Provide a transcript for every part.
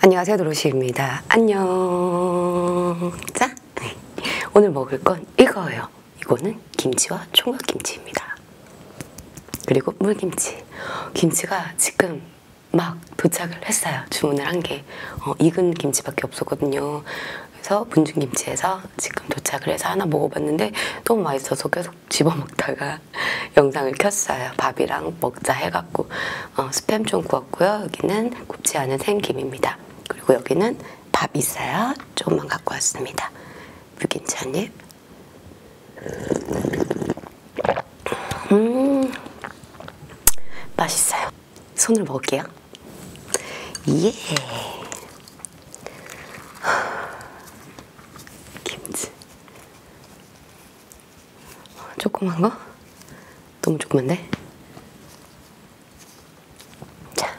안녕하세요, 도로시입니다. 안녕. 자, 오늘 먹을 건 이거예요. 이거는 김치와 총각김치입니다. 그리고 물김치. 김치가 지금 막 도착을 했어요. 주문을 한 게 익은 김치밖에 없었거든요. 그래서 문중김치에서 지금 도착을 해서 하나 먹어봤는데 너무 맛있어서 계속 집어먹다가 영상을 켰어요. 밥이랑 먹자 해갖고 스팸 좀 구웠고요. 여기는 굽지 않은 생김입니다. 그리고 여기는 밥 있어요. 조금만 갖고 왔습니다. 물김치 한 입. 맛있어요. 손을 먹을게요. 예. 김치. 조그만 거? 너무 조그만데? 자.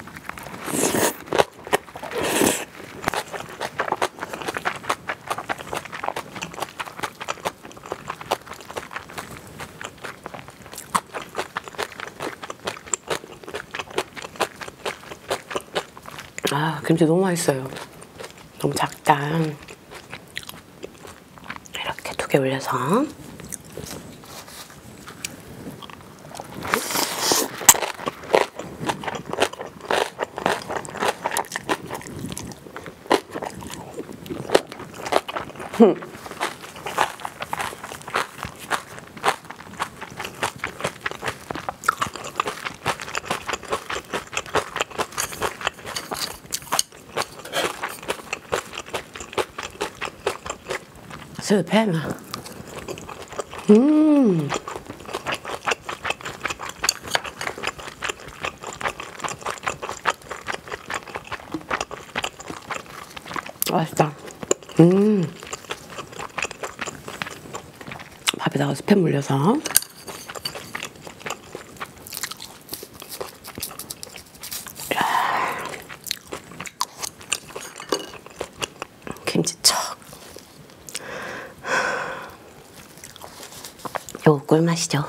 아, 김치 너무 맛있어요. 너무 작다. 이렇게 2개 올려서. 스팸. 맛있다. 밥에다가 스팸 물려서. 김치 척. 요거 꿀맛이죠.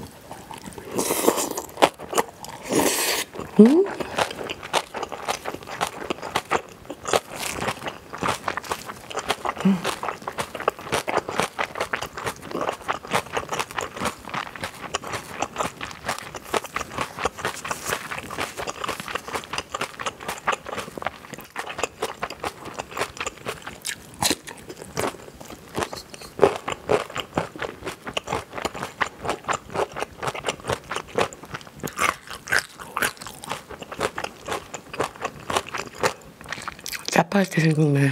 짜파게티 생각나요.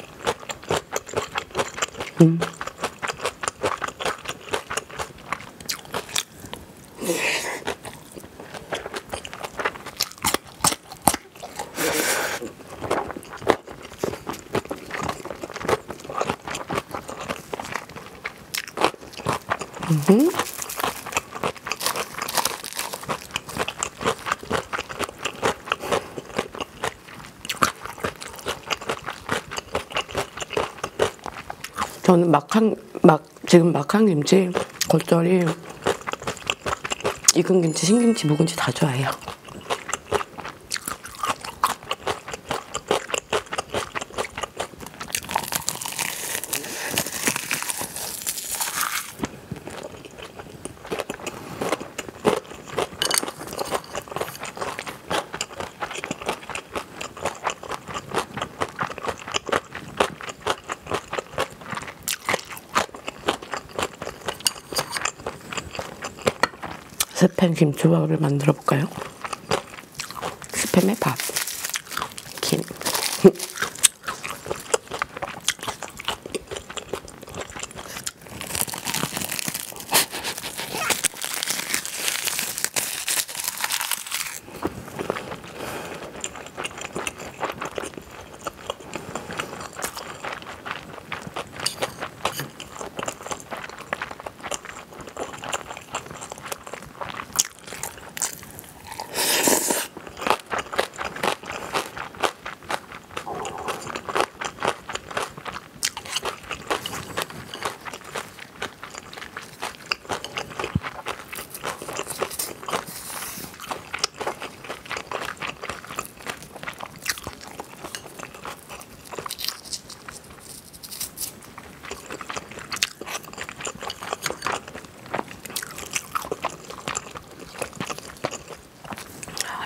저는 지금 막한 김치, 겉절이, 익은 김치, 신김치, 묵은지 다 좋아해요. 스팸 김치밥을 만들어 볼까요? 스팸에 밥, 김.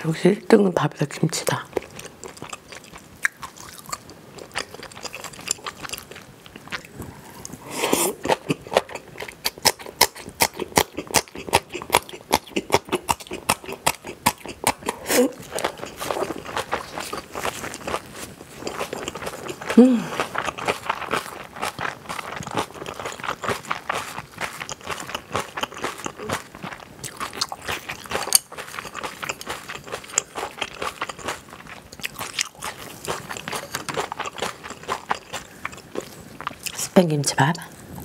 역시 1등은 밥이다 김치다. 스팸 김치밥.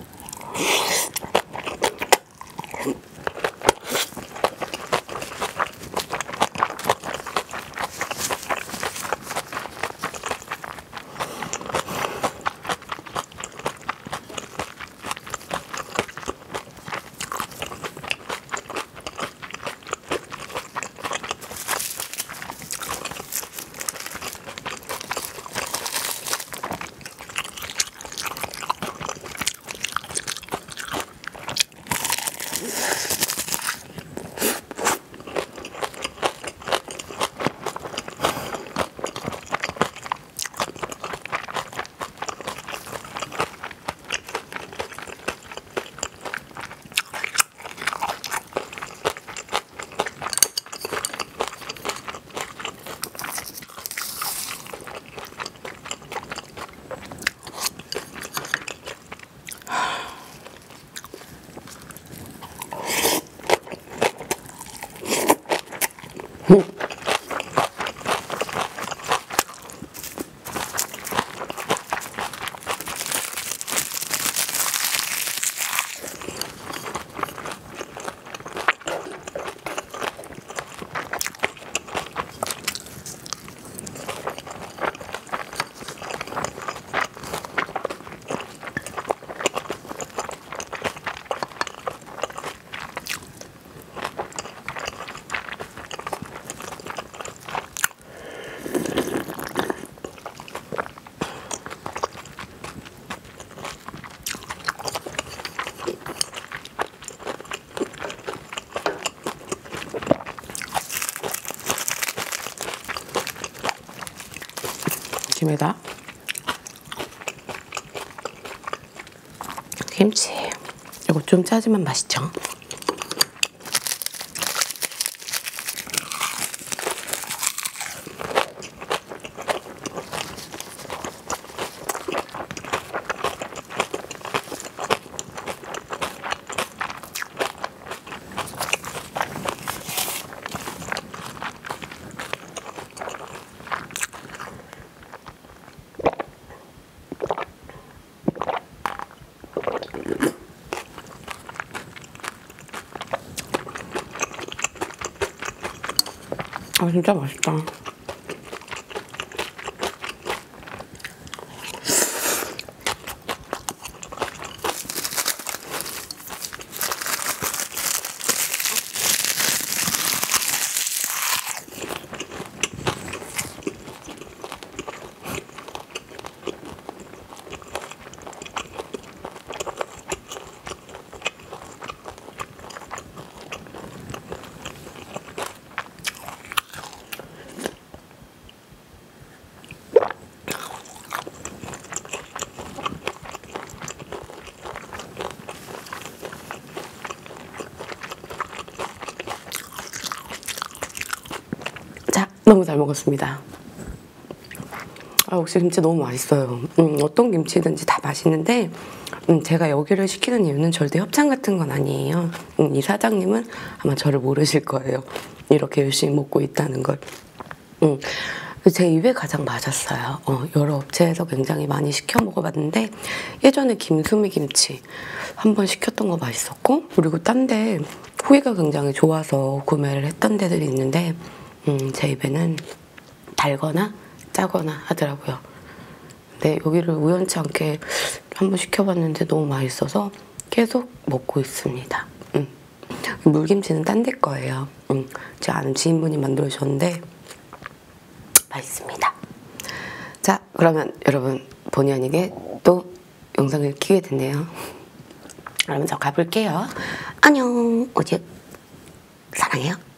김에다 김치. 이거 좀 짜지만 맛있죠? 아, 진짜 맛있다. 너무 잘 먹었습니다. 아, 역시 김치 너무 맛있어요. 어떤 김치든지 다 맛있는데 제가 여기를 시키는 이유는 절대 협찬 같은 건 아니에요. 이 사장님은 아마 저를 모르실 거예요. 이렇게 열심히 먹고 있다는 걸. 제 입에 가장 맞았어요. 여러 업체에서 굉장히 많이 시켜 먹어봤는데 예전에 김수미 김치 한번 시켰던 거 맛있었고, 그리고 딴 데 후기가 굉장히 좋아서 구매를 했던 데들이 있는데 제 입에는 달거나 짜거나 하더라고요. 근데 여기를 우연치 않게 한번 시켜봤는데 너무 맛있어서 계속 먹고 있습니다. 물김치는 딴 데 거예요. 제 아는 지인분이 만들어주셨는데 맛있습니다. 자, 그러면 여러분 본의 아니게 또 영상을 키게 됐네요. 그러면 저 가볼게요. 안녕. 어제 사랑해요.